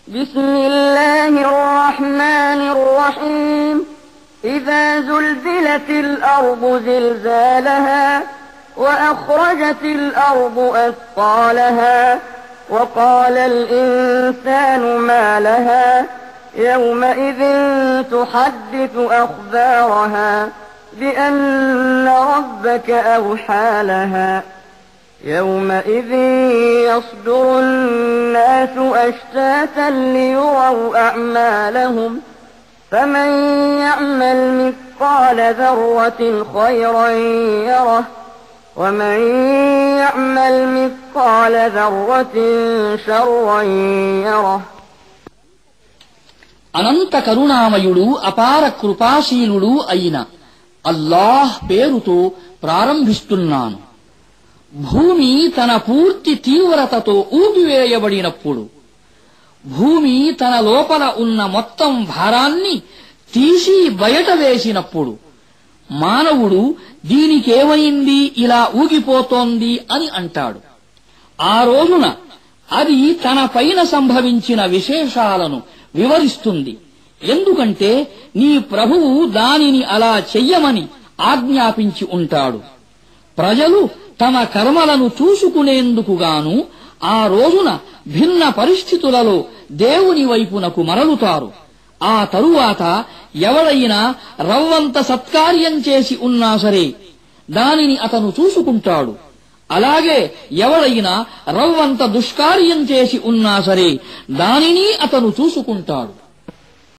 بسم الله الرحمن الرحيم إذا زلزلت الأرض زلزالها وأخرجت الأرض أثقالها وقال الإنسان ما لها يومئذ تحدث أخبارها بأن ربك أوحى لها يومئذ يصدر الناس أشتاتا ليروا أعمالهم فمن يعمل مثقال ذرة خيرا يره ومن يعمل مثقال ذرة شرا يره అనంత కరుణామయుడు అపార కృపాశీలుడు అయిన అల్లాహ్ పేరుతో ప్రారంభిస్తున్నాను. భూమి తన పూర్తి తీవ్రతతో ఊపివేయబడినప్పుడు, భూమి తన లోపల ఉన్న మొత్తం భారాన్ని తీసి బయట వేసినప్పుడు, మానవుడు దీనికేమైంది ఇలా ఊగిపోతోంది అని అంటాడు. ఆ రోజున అది తన పైన సంభవించిన విశేషాలను వివరిస్తుంది. ఎందుకంటే నీ ప్రభువు దానిని అలా చెయ్యమని ఆజ్ఞాపించి ఉంటాడు. ప్రజలు తమ కర్మలను చూసుకునేందుకుగాను ఆ రోజున భిన్న పరిస్థితులలో దేవుని వైపునకు మరలుతారు. ఆ తరువాత ఎవడైనా రవ్వంత సత్కార్యం చేసి ఉన్నా సరే దానిని అతను చూసుకుంటాడు. అలాగే ఎవడైనా రవ్వంత దుష్కార్యం చేసి ఉన్నా సరే దానిని అతను చూసుకుంటాడు.